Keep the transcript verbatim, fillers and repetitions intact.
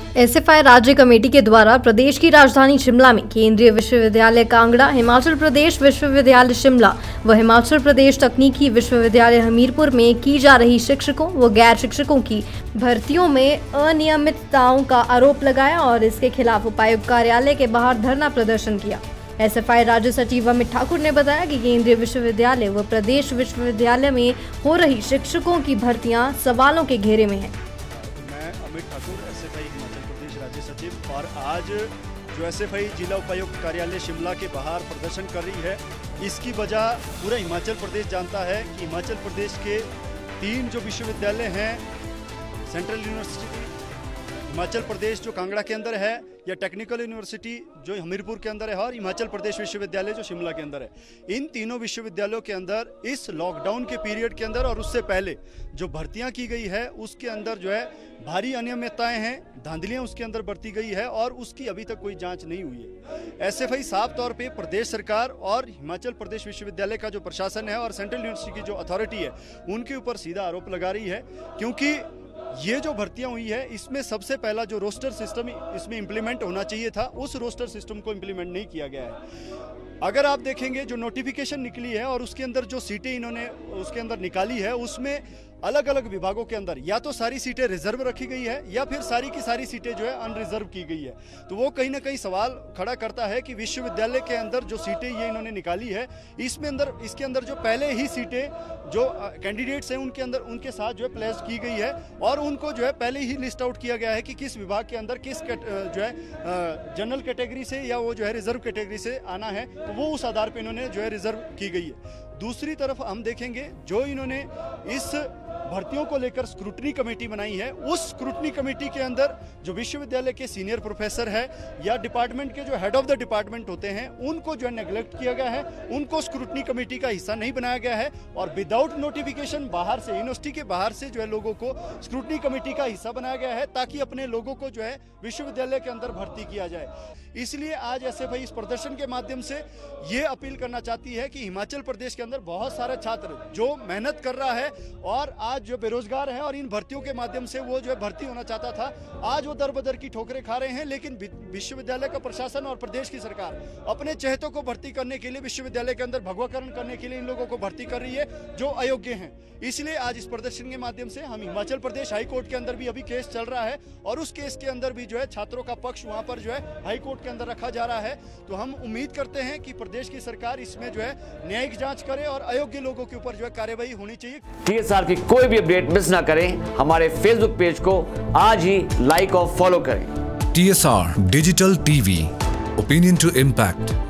SFI राज्य committee के द्वारा प्रदेश की राजधानी शिमला में केंद्रीय विश्वविद्यालय कांगड़ा, हिमाचल प्रदेश विश्वविद्यालय शिमला व हिमाचल प्रदेश तकनीकी विश्वविद्यालय हमीरपुर में की जा रही शिक्षकों व गैर शिक्षकों की भर्तियों में अनियमितताओं का आरोप लगाया और इसके खिलाफ उपायुक्त कार्यालय के बाहर धरना प्रदर्शन किया। एसएफआई राज्य सचिव अमित ठाकुर ने बताया कि केंद्रीय विश्वविद्यालय व प्रदेश विश्वविद्यालय में हो रही शिक्षकों की भर्तियां सवालों के घेरे में है। मैं अमित ठाकुर, एसएफआई हिमाचल प्रदेश राज्य सचिव, और आज जो एसएफआई जिला उपायुक्त कार्यालय शिमला के बाहर प्रदर्शन कर रही है, इसकी वजह पूरा हिमाचल प्रदेश जानता है कि हिमाचल प्रदेश के तीन जो विश्वविद्यालय हैं, सेंट्रल यूनिवर्सिटी हिमाचल प्रदेश जो कांगड़ा के अंदर है, या टेक्निकल यूनिवर्सिटी जो हमीरपुर के अंदर है, और हिमाचल प्रदेश विश्वविद्यालय जो शिमला के अंदर है, इन तीनों विश्वविद्यालयों के अंदर इस लॉकडाउन के पीरियड के अंदर और उससे पहले जो भर्तियां की गई है उसके अंदर जो है भारी अनियमितताएं हैं, धांधलियां उसके अंदर बरती गई है और उसकी अभी तक कोई जांच नहीं हुई है। एसएफआई साफ तौर पे प्रदेश सरकार और हिमाचल प्रदेश विश्वविद्यालय का जो प्रशासन है और सेंट्रल यूनिवर्सिटी की जो अथॉरिटी है उनके ऊपर सीधा आरोप लगा रही है, क्योंकि ये जो भर्तियां हुई है इसमें सबसे पहला जो रोस्टर सिस्टम इसमें इंप्लीमेंट होना चाहिए था, उस रोस्टर सिस्टम को इंप्लीमेंट नहीं किया गया है। अगर आप देखेंगे जो नोटिफिकेशन निकली है और उसके अंदर जो सीटें इन्होंने उसके अंदर निकाली है, उसमें अलग अलग विभागों के अंदर या तो सारी सीटें रिजर्व रखी गई है या फिर सारी की सारी सीटें जो है अनरिजर्व की गई है। तो वो कहीं ना कहीं सवाल खड़ा करता है कि विश्वविद्यालय के अंदर जो सीटें ये इन्होंने निकाली है, इसमें अंदर इसके अंदर जो पहले ही सीटें जो कैंडिडेट्स हैं उनके अंदर उनके साथ जो है प्लेस की गई है और उनको जो है पहले ही लिस्ट आउट किया गया है कि किस विभाग के अंदर किस जो है जनरल कैटेगरी से या वो जो है रिजर्व कैटेगरी से आना है, तो वो उस आधार पर इन्होंने जो है रिजर्व की गई है। दूसरी तरफ हम देखेंगे जो इन्होंने इस भर्तियों को लेकर स्क्रूटनी कमेटी बनाई है, उस स्क्रूटनी कमेटी के अंदर जो विश्वविद्यालय के सीनियर प्रोफेसर है या डिपार्टमेंट के जो हेड ऑफ द डिपार्टमेंट होते हैं उनको जो है नेग्लेक्ट किया गया है, उनको स्क्रूटनी कमेटी का हिस्सा नहीं बनाया गया है और विदाउट नोटिफिकेशन बाहर से यूनिवर्सिटी के बाहर से जो है लोगों को स्क्रूटनी कमेटी का हिस्सा बनाया गया है ताकि अपने लोगों को जो है विश्वविद्यालय के अंदर भर्ती किया जाए। इसलिए आज एसएफआई इस प्रदर्शन के माध्यम से ये अपील करना चाहती है कि हिमाचल प्रदेश के अंदर बहुत सारे छात्र जो मेहनत कर रहा है और आज जो बेरोजगार है और इन भर्तियों के माध्यम से वो जो है भर्ती होना चाहता था, आज वो दर बदर की ठोकरें खा रहे हैं। लेकिन विश्वविद्यालय का प्रशासन और प्रदेश की सरकार अपने चहेतों को भर्ती करने के लिए विश्वविद्यालय के अंदर भगवाकरण करने के लिए इन लोगों को भर्ती कर रही है जो अयोग्य हैं। इसलिए आज इस प्रदर्शन के माध्यम से हम हिमाचल प्रदेश हाई कोर्ट के अंदर भी अभी केस चल रहा है और उस केस के अंदर भी जो है छात्रों का पक्ष वहां पर जो है हाई कोर्ट के अंदर रखा जा रहा है। तो हम उम्मीद करते हैं कि प्रदेश की सरकार इसमें जो है न्यायिक जांच करे और अयोग्य लोगों के ऊपर जो है कार्यवाही होनी चाहिए। टीएसआर की कोई भी अपडेट मिस ना करें, हमारे फेसबुक पेज को आज ही लाइक और फॉलो करें। TSR digital TV, opinion to impact.